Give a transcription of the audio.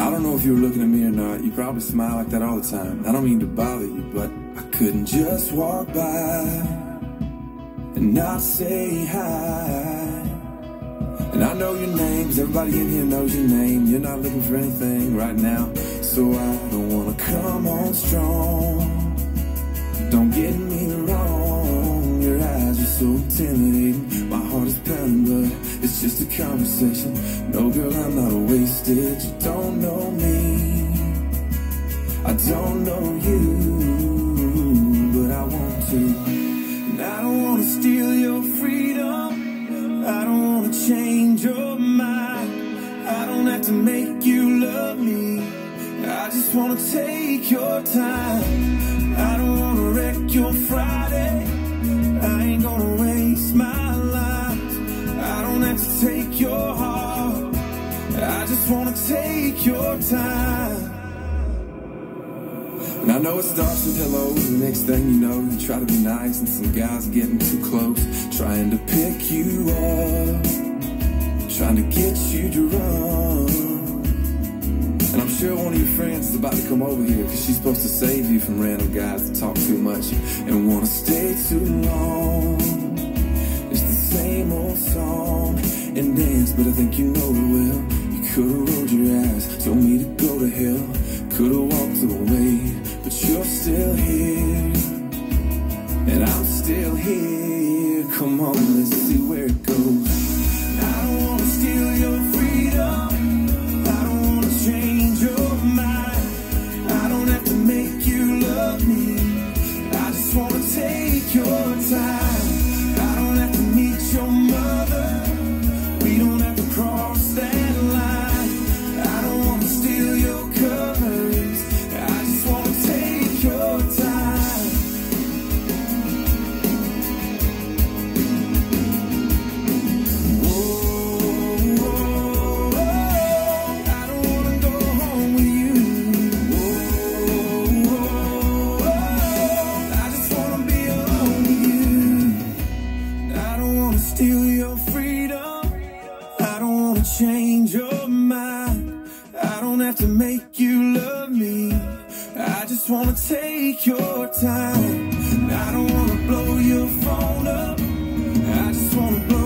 I don't know if you were looking at me or not. You probably smile like that all the time. I don't mean to bother you, but I couldn't just walk by and not say hi. And I know your name, 'cause everybody in here knows your name. You're not looking for anything right now, so I don't wanna come on strong. Don't get me wrong, your eyes are so intimidating. My heart is pounding, but it's just a conversation. No, girl, I'm not wasted. You don't know me, I don't know you, but I want to. And I don't wanna steal your freedom, I don't wanna change your mind. I don't have to make you love me, I just wanna take your time. I don't wanna wreck your Friday, I ain't gonna waste my life. I don't have to take your heart, I just wanna take your time. And I know it starts with hellos, and next thing you know, you try to be nice, and some guys getting too close, trying to pick you up, trying to get you drunk. And I'm sure one of your friends is about to come over here, 'cause she's supposed to save you from random guys that talk too much and wanna stay too long. It's the same old song and dance, but I think you know it well. You could've rolled your eyes, told me to go to hell, could've walked away, but you're still here, and I'm still here. Come on, let's see where it goes. I don't wanna steal your freedom, I don't wanna change your mind. I don't have to make you love me, I just wanna take your time. I don't have to meet your mother, we don't have to cross that line. I don't wanna steal your covers, I just wanna take your time. Steal your freedom, I don't wanna change your mind. I don't have to make you love me, I just wanna take your time. I don't wanna blow your phone up, I just wanna blow